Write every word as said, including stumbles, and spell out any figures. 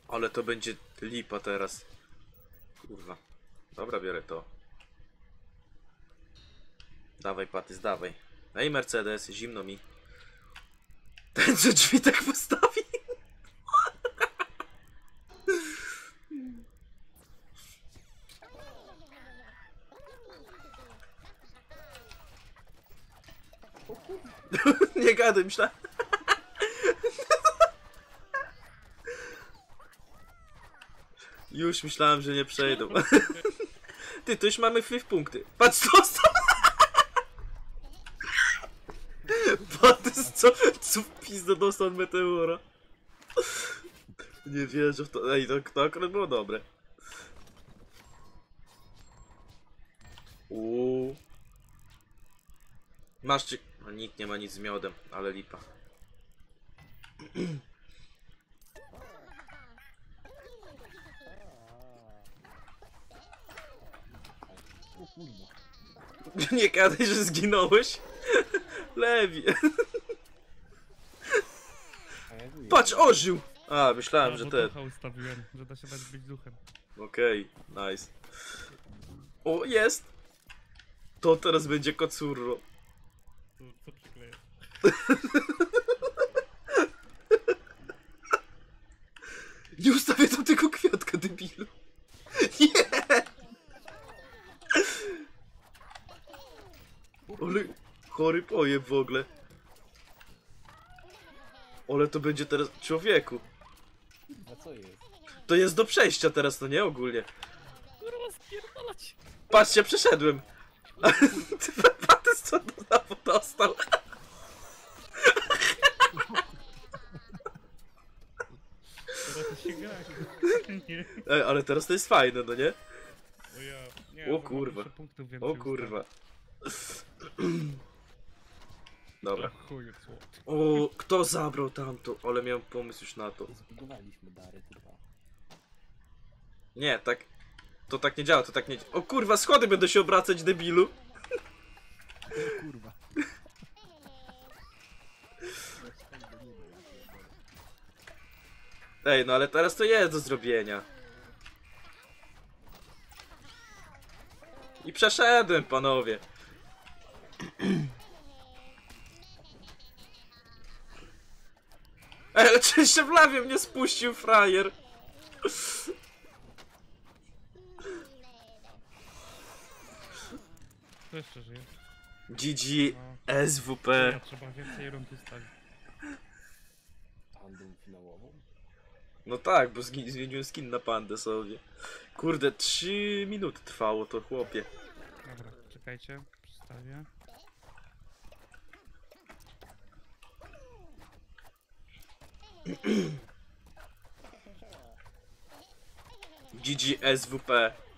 Ale to będzie lipa teraz. Kurwa. Dobra, biorę to. Dawaj, Patys, dawaj. Ej, Mercedes, zimno mi. Ten, co drzwi tak postawi. Nie gadaj, myślałem. Już myślałem, że nie przejdą. Ty, to już mamy fifth punkty. Patrz, co stał. Patys, co, co w pizdę dostał od meteora. Nie wierzę w to. Ej, to, to akurat było dobre. Uuu. Masz czy... No, nikt nie ma nic z miodem, ale lipa. Nie gadaj, że zginąłeś. Lewi. Patrz, ożył! A, myślałem, A, że bo ten. ducha ustawiłem, że da się dać być duchem. Okej, okay, nice. O, jest! To teraz będzie kocurro. Co, co przykleję? Nie ustawię tam tego kwiatka, debilu. Nie! Ale chory pojeb w ogóle. Ale to będzie teraz... Człowieku. A co jest? To jest do przejścia teraz, to nie ogólnie. Kurwa, spierdalać! Patrzcie, przeszedłem. Patys co to znowu dostał? Teraz się gra. Nie. Ej, ale teraz to jest fajne, no nie? O ja... Nie, O bo kurwa. mam punktów więcej O kurwa. Dobra. ustawić. Chuju, co? O, kto zabrał tamto? Ale miałem pomysł już na to. Zbudowaliśmy dary chyba. Nie, tak... To tak nie działa, to tak nie działa. O kurwa, schody będą się obracać, debilu. O kurwa. Ej, no ale teraz to jest do zrobienia. I przeszedłem, panowie. Ej, ale czy się w lawie mnie spuścił, frajer? To jeszcze żyje. G G No. S W Ja, P. trzeba więcej rund ustawić. Pandą finałową? No tak, bo zgi- zmieniłem skin na pandę sobie. Kurde, trzy minuty trwało to, chłopie. Dobra, czekajcie, przedstawię. G G S W P.